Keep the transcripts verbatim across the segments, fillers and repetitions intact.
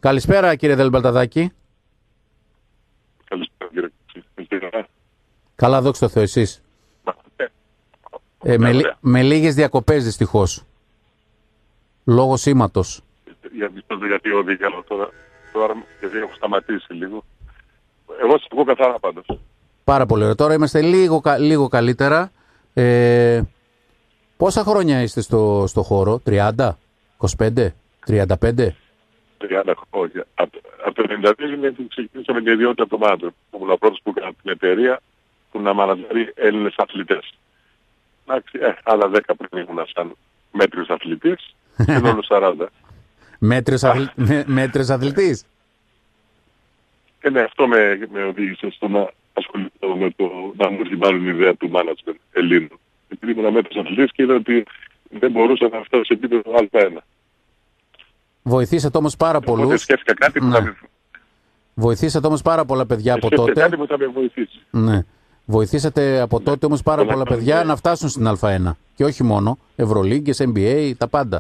Καλησπέρα κύριε Δελμπαλταδάκη. Καλησπέρα κύριε. Καλά, δόξα τω Θεώ, εσείς. Ε, με, με λίγες διακοπές δυστυχώς. Λόγω σήματος. Για μισθό γιατί οδηγεί, αλλά τώρα, τώρα γιατί έχω σταματήσει λίγο. Εγώ σας ακούω καθαρά πάντως. Πάρα πολύ ωραία. Τώρα είμαστε λίγο, λίγο καλύτερα. Ε, πόσα χρόνια είστε στο, στο χώρο, τριάντα, είκοσι πέντε, τριάντα πέντε? τριάντα χρόνια. Από, από το ενενήντα δύο ξεκίνησα με την ιδιότητα ατομάτων. Ήμουν ο πρώτος που έκανα την εταιρεία που να μανατζάρει Έλληνες αθλητές. Εντάξει, ε, άλλα δέκα πριν ήμουν σαν μέτριος αθλητής και όλο σαράντα. Μέτριος, αθλη... μέτριος αθλητής. Και ναι, αυτό με, με οδήγησε στο να ασχοληθώ με το να μου έρθει μάλλον η ιδέα του management Ελλήνων. Επειδή ήμουν μέτριος αθλητής και είδα ότι δεν μπορούσα να φτάσω σε επίπεδο Α ένα. Βοηθήσατε όμως πάρα πολλούς. Οπότε σκέφτηκα κάτι που ναι. θα με... Βοηθήσατε όμως πάρα πολλά παιδιά από τότε. κάτι που θα με βοηθήσει. Ναι. Βοηθήσατε από τότε ναι. όμως πάρα το πολλά παιδιά ναι. να φτάσουν στην Α ένα. Και όχι μόνο. Ευρωλίγκες, N B A, τα πάντα.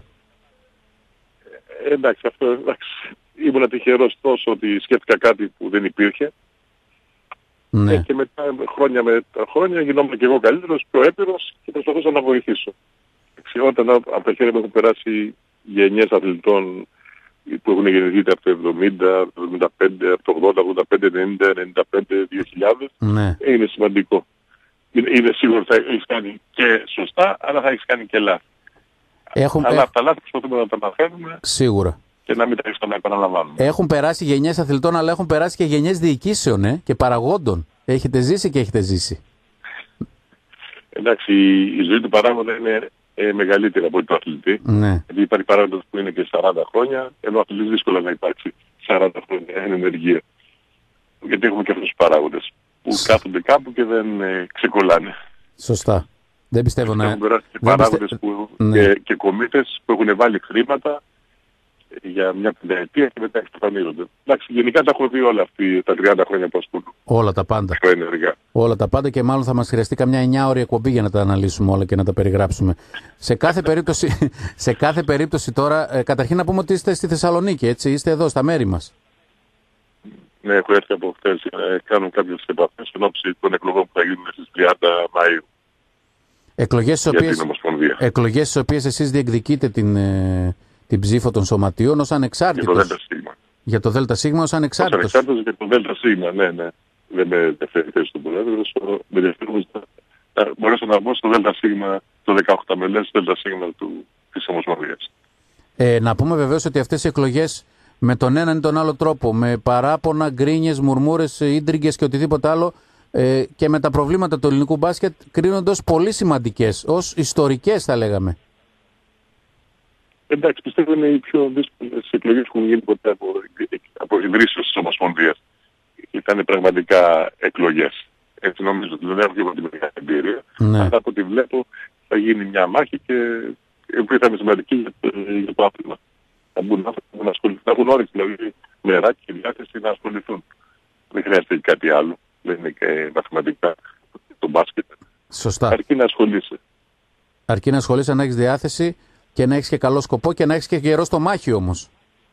Ε, εντάξει, αυτό εντάξει. Ήμουν τυχερός τόσο ότι σκέφτηκα κάτι που δεν υπήρχε. Ναι. Ε, και μετά χρόνια με τα χρόνια γινόμουν και εγώ καλύτερος, πιο έπειρος και προσπαθούσα να βοηθήσω. Όταν από τα χέρια μου έχουν περάσει γενιές αθλητών που έχουν γεννηθεί από το εβδομήντα, από το εβδομήντα πέντε, από το ογδόντα, ογδόντα πέντε, ενενήντα, ενενήντα πέντε, δύο χιλιάδες, ναι. είναι σημαντικό. Είναι, είναι σίγουρο ότι θα έχεις κάνει και σωστά, αλλά θα έχεις κάνει και λάθη. Έχουν... Αλλά από τα λάθη προσπαθούμε να τα μαθαίνουμε. Σίγουρα. Και να μην τα έχεις να επαναλαμβάνουμε. Έχουν περάσει γενιές αθλητών, αλλά έχουν περάσει και γενιές διοικήσεων ε, και παραγόντων. Έχετε ζήσει και έχετε ζήσει. Εντάξει, η ζωή του παράγοντα είναι ε, μεγαλύτερη από το αθλητή. Ναι. Γιατί υπάρχει παράγοντας που είναι και σαράντα χρόνια, ενώ ο αθλητής δύσκολα να υπάρξει σαράντα χρόνια εν ενεργεία. Γιατί έχουμε και αυτούς τους παράγοντες που Σ... κάθονται κάπου και δεν ε, ξεκολλάνε. Σωστά. Δεν πιστεύω να... Έχουν περάσει και παράγοντες πιστε... που, ναι. και, και κομίτες που έχουν βάλει χρήματα για μια πενταετία και μετά εξαφανίζονται. Εντάξει, γενικά τα έχω δει όλα αυτοί τα τριάντα χρόνια που ασχολούν. Όλα τα πάντα. Όλα τα πάντα και μάλλον θα μας χρειαστεί καμιά εννιά ώρη εκπομπή για να τα αναλύσουμε όλα και να τα περιγράψουμε. Σε κάθε περίπτωση, σε κάθε περίπτωση τώρα, ε, καταρχήν να πούμε ότι είστε στη Θεσσαλονίκη, έτσι, είστε εδώ στα μέρη μας. Ναι, έχω έρθει από χθες, ε, κάνουν κάποιες επαφές εν ώψη των εκλογών που θα γίνουν στις τριάντα Μαΐου. Εκλογές στις οποίες, εκλογές στις οποίες εσείς διεκδικείτε την... Ε, την ψήφο των σωματείων ως ανεξάρτητος. Για το ΔΣ. Για το ΔΣ ως ανεξάρτητος. Ως ανεξάρτητος για το ΔΣ, ναι, ναι. Δεν με ενδιαφέρει θέση του Πρόεδρου. Με ενδιαφέρει να μπορέσω να μπω στο ΔΣ, το δεκαοκτώ μελές ΔΣ του, της Ομοσπονδίας. Ε, να πούμε βεβαίως ότι αυτές οι εκλογές με τον έναν ή τον άλλο τρόπο, με παράπονα, γκρίνιες, μουρμούρες, ίντριγκες και οτιδήποτε άλλο, ε, και με τα προβλήματα του ελληνικού μπάσκετ κρίνονται ως πολύ σημαντικές, ως ιστορικές θα λέγαμε. Εντάξει, πιστεύω είναι οι πιο δύσκολες εκλογές που έχουν γίνει ποτέ από, από ιδρύσεως της Ομοσπονδίας. Ήταν πραγματικά εκλογές. Έτσι νομίζω ότι δεν έχω και εγώ την μεγάλη εμπειρία. Ναι. Αλλά από ό,τι βλέπω θα γίνει μια μάχη και που θα είναι σημαντική για το, για το άθλημα. Θα μπουν άνθρωποι να ασχοληθούν. Θα έχουν όρεξη δηλαδή μεράκι και διάθεση να ασχοληθούν. Δεν χρειάζεται κάτι άλλο. Δεν είναι και μαθηματικά το μπάσκετ. Σωστά. Αρκεί να ασχολείσαι. Αρκεί να ασχολείσαι, να έχεις διάθεση. Και να έχεις και καλό σκοπό και να έχεις και γερό στο μάχη όμως.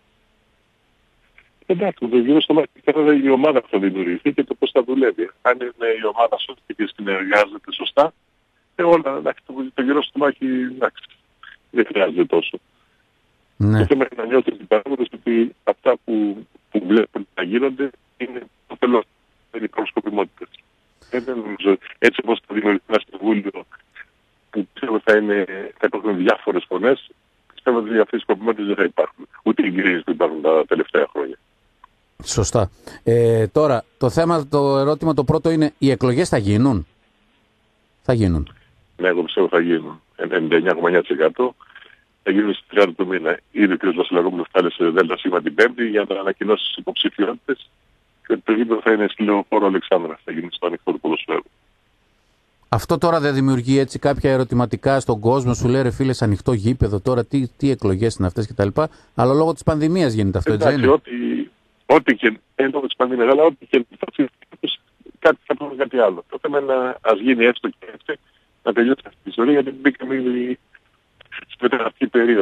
Εντάξει, το γερό στο μάχη είναι η ομάδα που θα δημιουργηθεί και το πώς θα δουλεύει. Αν είναι η ομάδα σωστή και συνεργάζεται σωστά, ε, όλα, εντάξει, το, το γερό στο μάχη, εντάξει, δεν χρειάζεται τόσο. Ναι. Το θέμα είναι να νιώθει την παράγοντες ότι αυτά που, που βλέπουν να γίνονται είναι το θέλω, δεν υπάρχουν σκοπιμότητες. Ε, δεν νομίζω, έτσι όπως θα δημιουργηθεί ένα συμβούλιο που πιστεύω θα, είναι, θα υπάρχουν διάφορες φωνές, πιστεύω ότι αυτές οι σκοπιμότητες δεν θα υπάρχουν. Ούτε οι γκρίζες που υπάρχουν τα τελευταία χρόνια. Σωστά. Ε, τώρα, το θέμα, το ερώτημα το πρώτο είναι, οι εκλογές θα γίνουν? Θα γίνουν. Ναι, εγώ πιστεύω θα γίνουν. ενενήντα εννιά κόμμα εννιά τοις εκατό θα γίνουν στις τριάντα του μήνα. Ήδη ο κ. Βασιλακόπουλος κάλεσε ΔΣ την Πέμπτη για να ανακοινώσει τις υποψηφιότητες και το γήπεδο θα είναι στη Λεωφόρο Αλεξάνδρα. Θα γίνει στο ανοιχτό του ποδοσφαίρου. Αυτό τώρα δεν δημιουργεί έτσι κάποια ερωτηματικά στον κόσμο, σου λέει ρε φίλε, ανοιχτό γήπεδο τώρα, τι, τι εκλογές είναι αυτές κτλ. Αλλά λόγω της πανδημίας γίνεται αυτό, εντάξει, έτσι είναι? Ό,τι, ό,τι και λόγω της πανδημίας, αλλά ό,τι και θα ψηφίσει, κάτι θα πούμε κάτι άλλο. Το θέμα είναι να ας γίνει έστω και έτσι, να τελειώσει αυτή η ιστορία, γιατί μπήκαμε ήδη στη μεταγραφική περίοδο.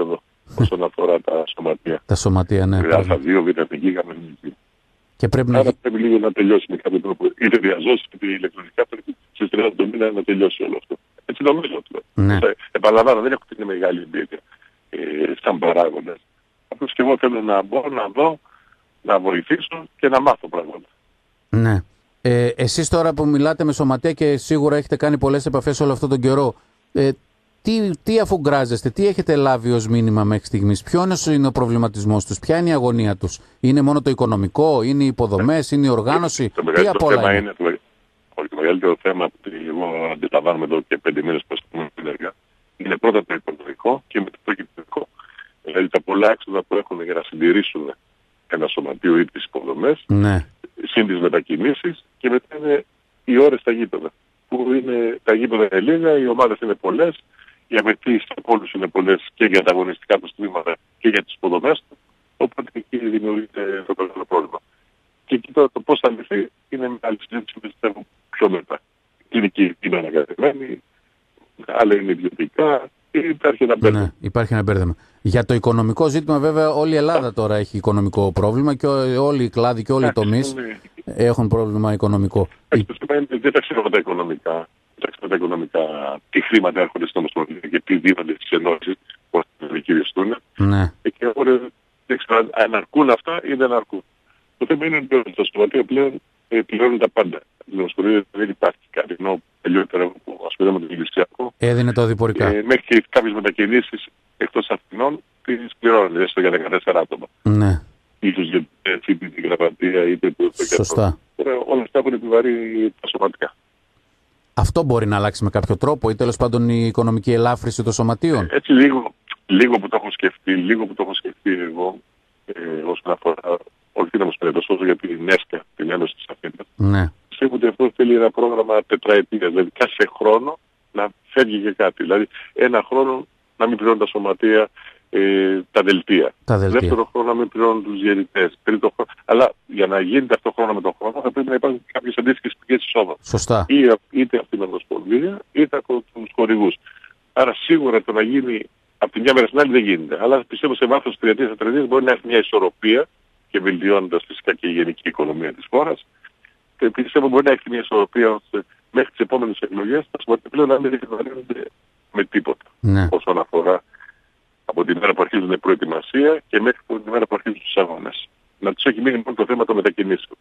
όσον αφορά τα σωματεία. Τα σωματεία, ναι. Α2, Β2, Γ2. Και πρέπει Άρα να... πρέπει λίγο να τελειώσει με κάποιο τρόπο. Είτε διαζώσει, είτε ηλεκτρονικά, πρέπει στις τριάντα του μήνα να τελειώσει όλο αυτό. Έτσι νομίζω. Ναι. Επαναλαμβάνω, δεν έχω την μεγάλη εμπειρία ε, σαν παράγοντας. Απλώς και εγώ θέλω να μπω, να δω, να βοηθήσω και να μάθω πράγματα. Ναι. Ε, εσείς τώρα που μιλάτε με σωματεία και σίγουρα έχετε κάνει πολλές επαφές όλο αυτόν τον καιρό, ε, τι, τι αφουγκράζεστε, τι έχετε λάβει ως μήνυμα μέχρι στιγμής, ποιος είναι ο προβληματισμός τους, ποια είναι η αγωνία τους, είναι μόνο το οικονομικό, είναι οι υποδομές, είναι η οργάνωση, το τι απ' όλα είναι. είναι το, το μεγαλύτερο θέμα που εγώ αντιλαμβάνομαι εδώ και πέντε μήνες που ασκούμε την έργα, είναι πρώτα το οικονομικό και μετά το κοινωνικό. Δηλαδή τα πολλά έξοδα που έχουν για να συντηρήσουν ένα σωματείο ή τις υποδομές, ναι. συν τις μετακινήσεις, και μετά είναι οι ώρες στα γήπεδα. Που είναι, τα γήπεδα είναι λίγα, οι ομάδες είναι πολλές, οι απαιτήσεις από όλους είναι πολλές και για τα αγωνιστικά του τμήματα και για τις υποδομές του, οπότε εκεί δημιουργείται το μεγάλο πρόβλημα. Και εκεί τώρα το πώς θα λυθεί είναι μια άλλη συζήτηση, πιστεύω, πιο μετά. Κλινική είναι ανακατεμένη, άλλα είναι ιδιωτικά, υπάρχει ένα μπέρδεμα. Ναι, υπάρχει ένα μπέρδεμα. Για το οικονομικό ζήτημα, βέβαια, όλη η Ελλάδα τώρα έχει οικονομικό πρόβλημα και όλοι οι κλάδοι και όλοι οι τομείς έχουν πρόβλημα οικονομικό. Δεν τα ξέρω τα οικονομικά. Δεν τα ξέρω τα οικονομικά. Τι χρήματα έρχονται στην Ομοσπονδία και τι δίνονται στις ενώσεις, πώς θα διαχειριστούν. Ναι. Και εγώ δεν ξέρω αν αρκούν αυτά ή δεν αρκούν. Το θέμα είναι ότι το σωματείο πλέον πληρώνουν τα πάντα. Στην Ομοσπονδία δεν υπάρχει κάτι. Ενώ παλιότερα που ασχολούμαι με το Ηλυσιακό, έδινε το διπορικά. Ε, μέχρι και κάποιες μετακινήσεις εκτός Αθηνών τις πληρώνουν, έστω για δεκατέσσερα άτομα. Ναι. Ίσως για την γραμματεία είτε το Σωστά. Τώρα όλα αυτά έχουν επιβαρύνει τα σωματικά. Αυτό μπορεί να αλλάξει με κάποιο τρόπο ή τέλος πάντων η οικονομική ελάφρυνση των σωματείων. Ε, έτσι λίγο, λίγο που το έχω σκεφτεί, λίγο που το έχω σκεφτεί εγώ, ε, όσον αφορά, όχι την Ομοσπονδία, όσο για την ΕΣΚΑ, την Ένωση της Αθήνας. Ναι. Πιστεύω ότι αυτό θέλει ένα πρόγραμμα τετραετίας, δηλαδή κάθε χρόνο να φεύγει και κάτι. Δηλαδή ένα χρόνο να μην πληρώνουν τα σωματεία ε, τα δελτία. Τα δελτία. Δεύτερο χρόνο να μην πληρώνουν τους διαιτητές. Τρίτο χρόνο. Αλλά για να γίνεται αυτό χρόνο με τον χρόνο θα πρέπει να υπάρχουν κάποιες αντίστοιχες πηγές εισόδων. Σωστά. Ή, είτε από την Ομοσπονδία είτε από τους χορηγούς. Άρα σίγουρα το να γίνει από τη μια μέρα στην άλλη δεν γίνεται. Αλλά πιστεύω σε βάθος τριετίας τετραετίας μπορεί να έχει μια ισορροπία και βελτιώνοντας φυσικά και η γενική οικονομία της χώρας. Και πιστεύω μπορεί να έχει μια ισορροπία ώστε μέχρι τις επόμενες εκλογές τα σωματεία πλέον να μην επιβαρύνονται με τίποτα. Ναι. Όσον αφορά από την μέρα που αρχίζουν την προετοιμασία και μέχρι την μέρα που αρχίζουν τους αγώνες. Να τους έχει μείνει μόνο το θέμα των μετακινήσεων.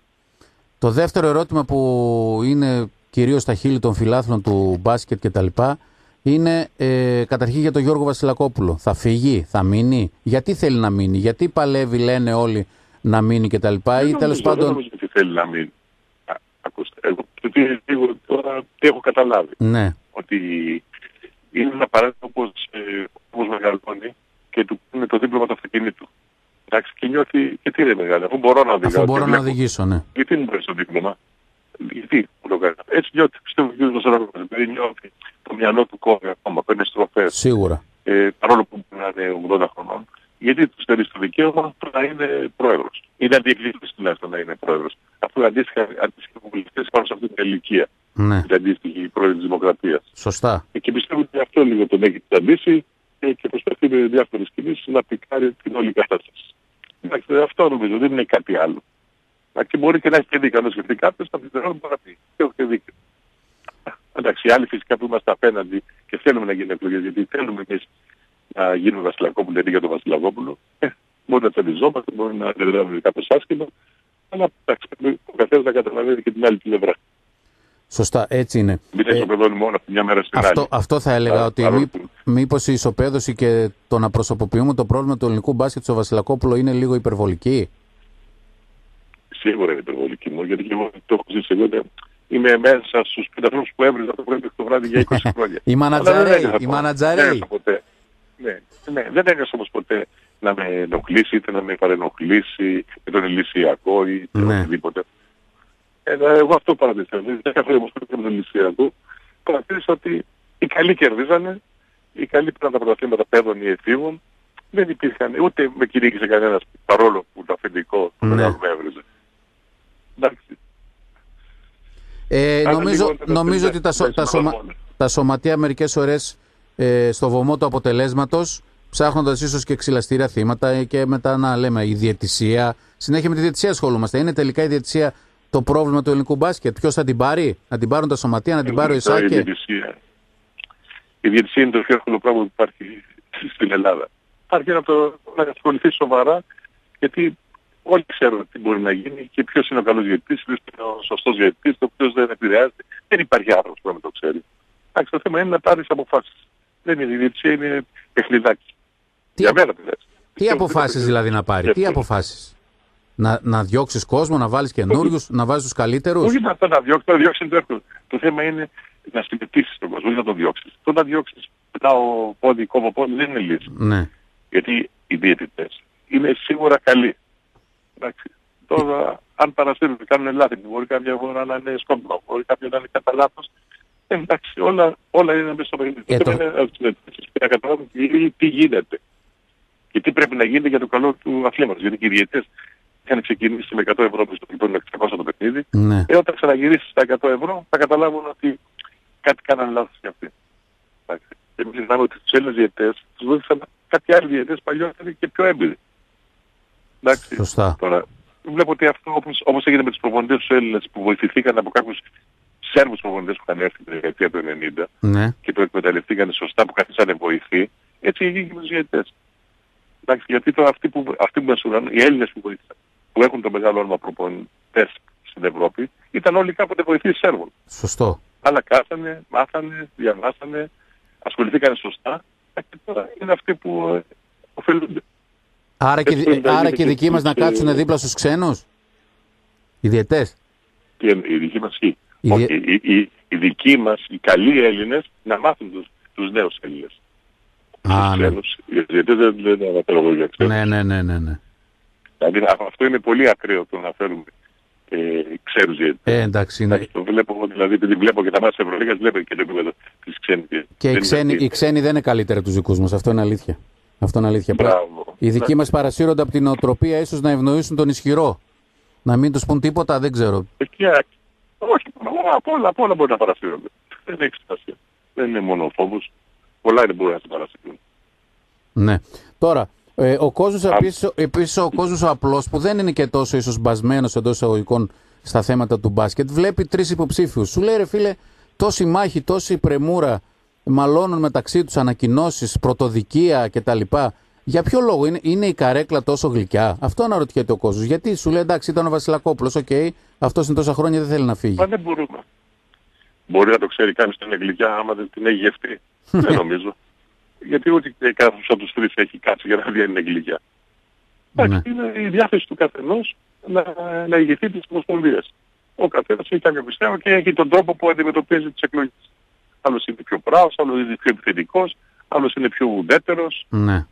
Το δεύτερο ερώτημα που είναι κυρίως στα χείλη των φιλάθλων του μπάσκετ κτλ. Είναι ε, καταρχήν για τον Γιώργο Βασιλακόπουλο. Θα φύγει, θα μείνει, γιατί θέλει να μείνει, γιατί παλεύει, λένε όλοι, να μείνει κτλ. Ή τέλος πάντων. Δεν νομίζω ότι θέλει να μείνει. Α, ακούστε, εγώ τι, τι, τώρα τι έχω καταλάβει. Ναι. Ότι είναι ένα παράδειγμα όπως, ε, όπως μεγαλώνει και του είναι το δίπλωμα του αυτοκινήτου. Εντάξει, και νιώθει, και τι είναι μεγάλο, αφού μπορώ να οδηγήσω. Αφού μπορώ να οδηγήσω, ναι. Γιατί μου παίρνει το δίπλωμα, γιατί μου το κάνει. Έτσι νιώθει, πιστεύω ότι ο κ. Βασιλακόπουλος, επειδή νιώθει το μυαλό του κόβει ακόμα, παίρνει στροφές. Σίγουρα. Ε, παρόλο που μπορεί να είναι ογδόντα χρονών, γιατί του στερεί το δικαίωμα να είναι πρόεδρος. Ή να διεκδικήσει τουλάχιστον να είναι πρόεδρος. Αφού αντίστοιχα οι βουλευτές πάνω σε αυτή την ηλικία. Ναι. Την αντίστοιχη πρόεδρο της Δημοκρατίας. Σωστά. Και πιστεύω ότι αυτό λίγο τον έχει τσαντήσει και προσπαθεί με διάφορες κινήσεις να πικάρει την όλη κατάσταση. Εντάξει, αυτό νομίζω, δεν είναι κάτι άλλο. Και μπορεί και να έχει και δίκιο. Αν το σκεφτεί κάποιος, θα πει δεν μπορεί να πει. Και έχω και δίκιο. Εντάξει, οι άλλοι φυσικά που είμαστε απέναντι και θέλουμε να γίνουν εκλογές, γιατί θέλουμε εμείς να γίνουμε Βασιλακόπουλο αντί για τον Βασιλακόπουλο, ε, μπορεί να τσαντιζόμαστε, μπορεί να αντιδράμε κάποιος άσχημα, αλλά εντάξει, ο καθένας να καταλαβαίνει και την άλλη πλευρά. Σωστά, έτσι είναι. Μην ε, ισοπεδώνει μόνο από μια μέρα στην αυτό, άλλη. Αυτό θα έλεγα, Άρα, ότι μη, μήπως η ισοπαίδωση και το να προσωποποιούμε το πρόβλημα του ελληνικού μπάσκετ στο Βασιλακόπουλο είναι λίγο υπερβολική. Σίγουρα είναι υπερβολική μου, γιατί και εγώ το έχω ζήσει εγώ. Είμαι μέσα στους πέντε ανθρώπους που έβριζα το πρωί το βράδυ για είκοσι χρόνια. Οι μανατζαρέοι, οι μανατζαρέοι. Ναι, ναι, δεν έκανα όμως ποτέ να με ενοχλήσει, είτε να με παρενοχλήσει με τον Ηλυσιακό ή ναι. οτιδήποτε. Ε, εγώ αυτό παρατηρήσα. δέκα χρόνια όμως πριν με τον Ηλυσιακό, παρατήρησα ότι οι καλοί κερδίζανε, οι καλοί πήραν τα πρωταθλήματα παιδών ή εφήβων, δεν υπήρχαν, ούτε με κηρύγησε κανένας παρόλο που το αφεντικό το ναι. μεγάλο με έβριζε. Εντάξει. Ε, νομίζω νομίζω ότι τα, σω, τα, σωμα, τα σωματεία μερικές ώρες ε, στο βωμό του αποτελέσματος ψάχνοντας ίσως και ξυλαστήρια θύματα και μετά να λέμε η διαιτησία. Συνέχεια με τη διαιτησία ασχολούμαστε. Είναι τελικά η διαιτησία το πρόβλημα του ελληνικού μπάσκετ? Ποιος θα την πάρει? Να την πάρουν τα σωματεία, να την πάρει ο Ισάκη? Η διαιτησία, η διαιτησία είναι το πιο εύκολο πράγμα που υπάρχει στην Ελλάδα. Υπάρχει να το να ασχοληθεί σοβαρά, γιατί όλοι ξέρουν τι μπορεί να γίνει και ποιος είναι ο καλός διαιτητής, ποιος είναι ο σωστός διαιτητής, το ποιος δεν επηρεάζεται. Δεν υπάρχει άνθρωπος που να το ξέρει. Εντάξει, το θέμα είναι να πάρεις αποφάσεις. Δεν είναι η διαιτησία, είναι παιχνιδάκι. Τι, Για μένα, τι αποφάσεις δηλαδή να πάρει, τι αποφάσεις? Να, να διώξεις κόσμο, να βάλεις καινούριους, να βάζεις τους καλύτερους? Όχι να, να διώξεις, να διώξεις το εύκολο. Το θέμα είναι να συμμετείξεις τον κόσμο, όχι να τον διώξεις. Το να διώξεις, πετάω πόδι, κόβω πόδι, δεν είναι λύση. Ναι. Γιατί οι διαιτητές είναι σίγουρα καλοί. Εντάξει. Τώρα, αν παρασύρουν και κάνουν λάθη, μπορεί κάποια φορά να είναι σκόπιμο, μπορεί κάποιο να είναι κατά λάθος. Εντάξει, όλα, όλα είναι μέσα στο παιχνίδι. Ε, το... είναι να καταλάβουν τι γίνεται. Και τι πρέπει να γίνει για το καλό του αθλήματος. Γιατί και οι διαιτητές είχαν ξεκινήσει με εκατό ευρώ που στο με εξακόσια το παιχνίδι. Ναι. Ε, όταν ξαναγυρίσεις στα εκατό ευρώ θα καταλάβουν ότι κάτι κάνανε λάθος για αυτοί. Και μην ξεχνάμε ότι τους Έλληνες διαιτητές τους βοήθησαν κάτι άλλοι διαιτητές παλιότεροι και πιο έμπειροι. Εντάξει. Σωστά. Τώρα, βλέπω ότι αυτό όπως, όπως έγινε με τους προπονητές τους Έλληνες που βοηθηθήκαν από κάποιους Σέρβους προπονητές που είχαν έρθει την δεκαετία του ενενήντα, ναι, και το εκμεταλλευτήκαν σωστά, που καθίσανε βοηθοί, έτσι έγινε και με τους διαιτητές. Εντάξει, γιατί τώρα αυτοί που, αυτοί που μεσουράνουν, οι Έλληνες που βοήθησαν, που έχουν το μεγάλο όνομα προπονητές στην Ευρώπη, ήταν όλοι κάποτε βοηθοί Σέρβων. Σωστό. Αλλά κάθανε, μάθανε, διαβάσανε, ασχοληθήκαν σωστά, και τώρα είναι αυτοί που ε, ωφελούνται. Άρα και, ε, άρα και οι δικοί μας να κάτσουν δίπλα στους ξένους, οι διαιτές. Και οι δικοί μας οι, οι, οι, οι, οι δικοί μας, οι καλοί Έλληνες, να μάθουν τους, τους νέους Έλληνες. Α, τους ναι. ξένους. Οι διαιτές δεν λένε αναφέρω για ξένους. Ναι, ναι, ναι, ναι, ναι. Δηλαδή αυτό είναι πολύ ακραίο το να φέρουμε ε, ξένους διαιτές. Ε, εντάξει. Ναι. Το βλέπω, δηλαδή, επειδή βλέπω και τα μάτια της Ευρωλίγας, βλέπω και το επίπεδο της ξένης. Και οι ξένοι, οι ξένοι δεν είναι καλύτεροι από τους δικούς μας, αυτό είναι αλήθεια. Αυτό είναι αλήθεια. Μπράβο. Οι δικοί μας παρασύρονται από την οτροπία ίσως να ευνοήσουν τον ισχυρό. Να μην τους πούν τίποτα, δεν ξέρω. Εκεί, όχι, από όλα, από όλα μπορεί να παρασύρονται. Δεν έχει σημασία. Δεν είναι μόνο ο φόβος. Πολλά είναι μπορεί να σε παρασύρουν. Ναι. Τώρα, ε, ο κόσμος επίσης, επίσης ο κόσμος ο απλός, που δεν είναι και τόσο ίσως μπασμένος εντός εισαγωγικών στα θέματα του μπάσκετ, βλέπει τρεις υποψήφιους. Σου λέει, ρε φίλε, τόση μάχη, τόση πρεμούρα, μαλώνουν μεταξύ τους ανακοινώσεις, πρωτοδικεία κτλ. Για ποιο λόγο είναι, είναι η καρέκλα τόσο γλυκιά? Αυτό αναρωτιέται ο κόσμος. Γιατί σου λέει, εντάξει, ήταν ο Βασιλακόπουλος, οκ, okay, αυτός είναι τόσα χρόνια, δεν θέλει να φύγει. Μα δεν μπορούμε. Μπορεί να το ξέρει κανείς ότι είναι γλυκιά άμα δεν την έχει γευτεί. Δεν νομίζω. Γιατί ούτε κάποιος από τους τρεις έχει κάτσει για να δει αν είναι γλυκιά. Εντάξει, ναι. Είναι η διάθεση του καθενός να, να ηγηθεί τις ομοσπονδίες. Ο καθένας έχει κάποιο πιστεύω και έχει τον τρόπο που αντιμετωπίζει τις εκλογές. Άλλος είναι πιο πράος, άλλος είναι πιο επιθετικός, άλλος είναι πιο ουδέτερος. Ναι.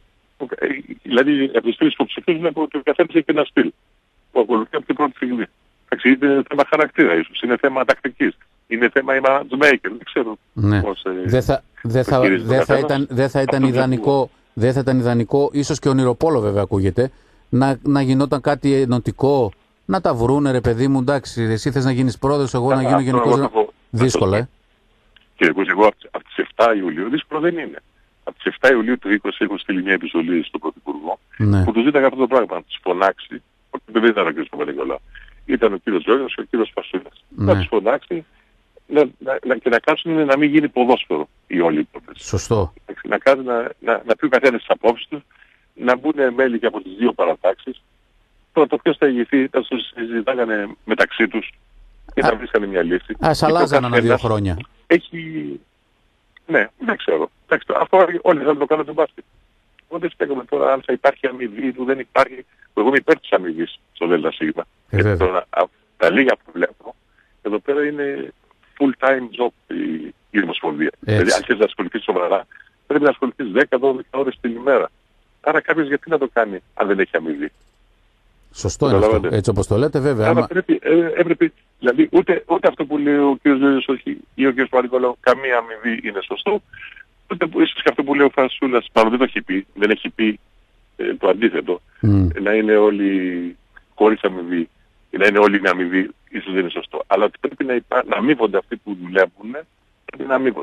Δηλαδή από τους τρεις υποψηφίους βλέπω ότι ο καθένας έχει ένα στυλ που ακολουθεί από την πρώτη στιγμή. Εντάξει, είναι θέμα χαρακτήρα ίσως, είναι θέμα τακτικής, είναι θέμα matchmaker, δεν ξέρω. Ναι. Πώς, ε, δεν θα, δε θα, δε θα, ήταν, δε θα ήταν ιδανικό, δεν θα ήταν ιδανικό, ίσως και ονειροπόλο βέβαια ακούγεται, να, να γινόταν κάτι ενωτικό, να τα βρούνε ρε παιδί μου, εντάξει, εσύ θες να γίνεις πρόεδρος, εγώ να γίνω γενικός. Δύσκολα, ε. Κύριε Κούση, εγώ από τις εφτά Ιουλίου, δύσκολο δεν είναι. Από τις εφτά Ιουλίου του είκοσι έχω στείλει μια επιστολή στον Πρωθυπουργό, ναι, που του ζήταγα αυτό το πράγμα, να τους φωνάξει, ότι δεν ήταν ο κ. Παπα-Νικολάου. Ήταν ο κ. Τζόγιας και ο κ. Φασούλας. Ναι. Να τους φωνάξει να, να, να, και να κάτσουν να μην γίνει ποδόσφαιρο η όλη υπόθεση. Σωστό. Να, κάνει, να, να, να πει ο καθένας τις απόψεις του, να μπουν μέλη και από τις δύο παρατάξεις. Τώρα το ποιος θα ηγηθεί, θα τους συζητάγανε μεταξύ τους και θα βρίσκανε μια λύση. Ας αλλάζανε ένα δύο χρόνια. Έχει... Ναι, δεν ξέρω. Αυτό όλοι θα το κάνουν τον μπάσκετ. Εγώ δεν στέκομαι τώρα αν θα υπάρχει αμοιβή του, δεν υπάρχει. Εγώ είμαι υπέρ της αμοιβής στο ΔΣ. Ε, τώρα, τα λίγα που βλέπω, εδώ πέρα είναι full time job η, η Ομοσπονδία. Δηλαδή αν θες να ασχοληθείς σοβαρά, πρέπει να ασχοληθείς δέκα με δώδεκα ώρες την ημέρα. Άρα κάποιος γιατί να το κάνει αν δεν έχει αμοιβή. Σωστό είναι αυτό. Έτσι όπως το λέτε βέβαια. Άρα άμα... πρέπει, ε, έπρεπε, δηλαδή ούτε, ούτε αυτό που λέει ο κ. Ζώζης ή ο κ. Παπα-Νικολάου, καμία αμοιβή είναι σωστό. Ούτε ίσως και αυτό που λέει ο Φασούλας, μάλλον δεν το έχει πει, δεν έχει πει ε, το αντίθετο. Mm. Να είναι όλοι χωρίς αμοιβή, να είναι όλοι με αμοιβή, ίσως δεν είναι σωστό. Αλλά ότι πρέπει να, υπά... να αμείβονται αυτοί που δουλεύουν, πρέπει να αμείβονται.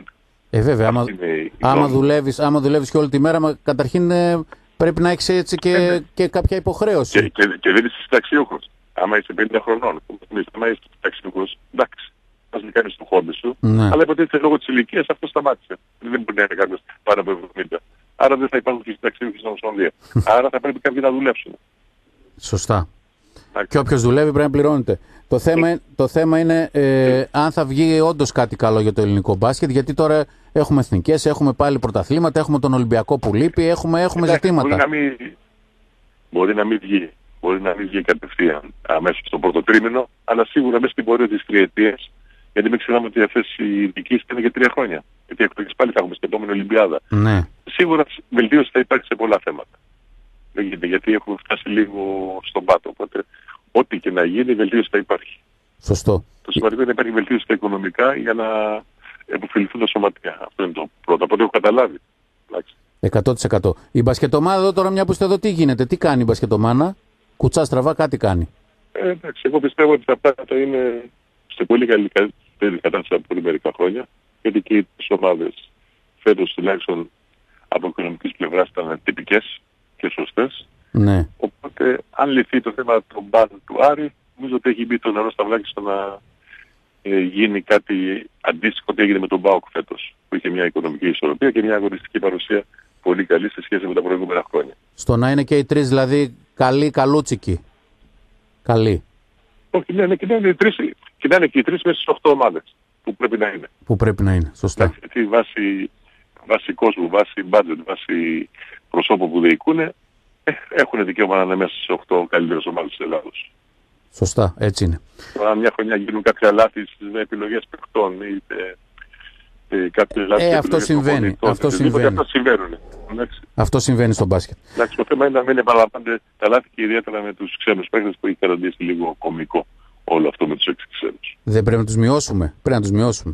Ε, βέβαια, άμα, άμα δουλεύεις, άμα δουλεύεις και όλη τη μέρα, μα, καταρχήν ε, πρέπει να έχεις έτσι και, ε, και κάποια υποχρέωση. Και, και, και δεν είσαι συνταξιούχος. Άμα είσαι πενήντα χρονών, άμα είσαι συνταξιούχος, εντάξει, θα να κάνεις το χόμπι σου. Ναι. Αλλά υποτίθεται λόγω της ηλικίας αυτό σταμάτησε. Δεν μπορεί να είναι κάποιος πάνω από εβδομήντα. Άρα δεν θα υπάρχουν και συνταξιούχοι στην Ομοσπονδία. Άρα θα πρέπει κάποιοι να δουλέψουν. Σωστά. Και όποιος δουλεύει πρέπει να πληρώνεται. Το θέμα, το θέμα είναι ε, αν θα βγει όντως κάτι καλό για το ελληνικό μπάσκετ, γιατί τώρα έχουμε εθνικές, έχουμε πάλι πρωταθλήματα, έχουμε τον Ολυμπιακό που λείπει, έχουμε, έχουμε Εντάξει, ζητήματα. Μπορεί να, μην, μπορεί να μην βγει, μπορεί να μην βγει κατευθείαν αμέσως στο πρώτο τρίμηνο, αλλά σίγουρα μέσα στην πορεία της τριετίας, γιατί μην ξεχνάμε ότι αυτές οι ειδικές είναι για τρία χρόνια. Γιατί εκτός πάλι θα έχουμε στην επόμενη Ολυμπιάδα. Ναι. Σίγουρα βελτίωση θα υπάρξει σε πολλά θέματα. Δεν γίνεται, γιατί έχουμε φτάσει λίγο στον πάτο. Οπότε, ό,τι και να γίνει, βελτίωση θα υπάρχει. Σωστό. Το σημαντικό είναι να υπάρχει βελτίωση στα οικονομικά για να επωφεληθούν τα σωματεία. Αυτό είναι το πρώτο. Από ό,τι έχω καταλάβει. εκατό τοις εκατό. Η μπασκετομάδα εδώ τώρα, μια που είστε εδώ, τι γίνεται, τι κάνει η μπασκετομάνα? Κουτσά στραβά, κάτι κάνει. Ε, εντάξει, εγώ πιστεύω ότι τα πράγματα είναι σε πολύ καλή κατάσταση από πολύ μερικά χρόνια. Γιατί και οι ομάδες φέτος τουλάχιστον από οικονομικής πλευράς ήταν τυπικές και σωστές. Ναι. Οπότε, αν λυθεί το θέμα του μπαν του Άρη, νομίζω ότι έχει μπει το νερό στα βλάκια στο να ε, γίνει κάτι αντίστοιχο τι έγινε με τον ΠΑΟΚ φέτος, που είχε μια οικονομική ισορροπία και μια αγωνιστική παρουσία πολύ καλή σε σχέση με τα προηγούμενα χρόνια. Στο να είναι και οι τρεις δηλαδή καλοί, καλούτσικοι. Καλοί. Όχι, ναι, ναι, και να είναι, τρεις, και να είναι και οι τρεις μέσα στις οχτώ ομάδες που πρέπει να είναι. Που πρέπει να είναι, σωστά. Γιατί βάσει, βάσει κόσμου, βάσει budget, βάσει προσώπου που διοικούν, ε, έχουν δικαίωμα να είναι μέσα στις οχτώ καλύτερες ομάδες της Ελλάδος. Σωστά, έτσι είναι. Αν μια χρονιά γίνουν κάποια λάθη στις επιλογές παιχτών ή ε, κάποια λάθη ε, αυτό συμβαίνει. Αυτό συμβαίνει. Αυτό συμβαίνουν. Αυτό συμβαίνει στο μπάσκετ. Εντάξει, το θέμα είναι να μην επαναλαμβάνονται τα λάθη και ιδιαίτερα με τους ξένους παίκτες που έχει καταντήσει λίγο κωμικό όλο αυτό με τους έξι ξένους. Δεν πρέπει να τους μειώσουμε. Πρέπει να τους μειώσουμε.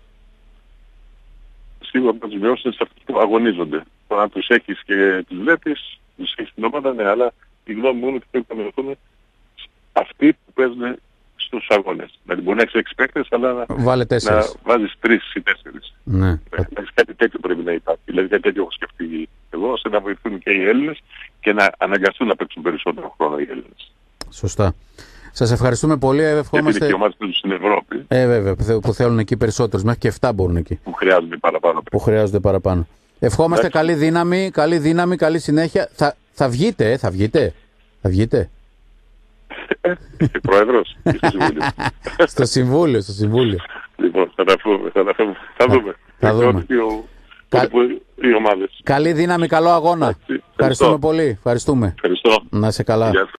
Σίγουρα να τους μειώσουν σε αυτούς που αγωνίζονται. Αν τους έχεις και τους βλέπεις, τους έχεις στην ομάδα, ναι, αλλά η γνώμη μου είναι ότι πρέπει να μειωθούν αυτοί που παίζουν στους αγώνες. Δηλαδή μπορεί να έχεις έξι παίκτες, αλλά να, να βάζεις τρεις ή τέσσερις. Ναι. Δηλαδή κάτι τέτοιο πρέπει να υπάρχει. Δηλαδή κάτι τέτοιο έχω σκεφτεί εγώ, ώστε να βοηθούν και οι Έλληνες και να αναγκαστούν να παίξουν περισσότερο χρόνο οι Έλληνες. Σωστά. Σας ευχαριστούμε πολύ. Ευχόμαστε... Και οι ομάδες τους στην Ευρώπη. Ε, βέβαια, που θέλουν εκεί περισσότερους. Μέχρι και εφτά μπορούν εκεί. Που χρειάζονται παραπάνω. Που χρειάζονται παραπάνω. Ευχόμαστε εντάξει. καλή δύναμη, καλή δύναμη, καλή συνέχεια. Θα, θα βγείτε, ε, θα βγείτε. Θα βγείτε. Είσαι πρόεδρος ή στο Συμβούλιο? Στο Συμβούλιο, στο Συμβούλιο. Λοιπόν, θα τα πούμε, θα τα πούμε. Θα δούμε. Θα δούμε. Κα... Οι ομάδες. Καλή δύναμη, καλό αγώνα. Ευχαριστούμε πολύ. Ευχαριστούμε. Ευχαριστώ. Να είσαι καλά.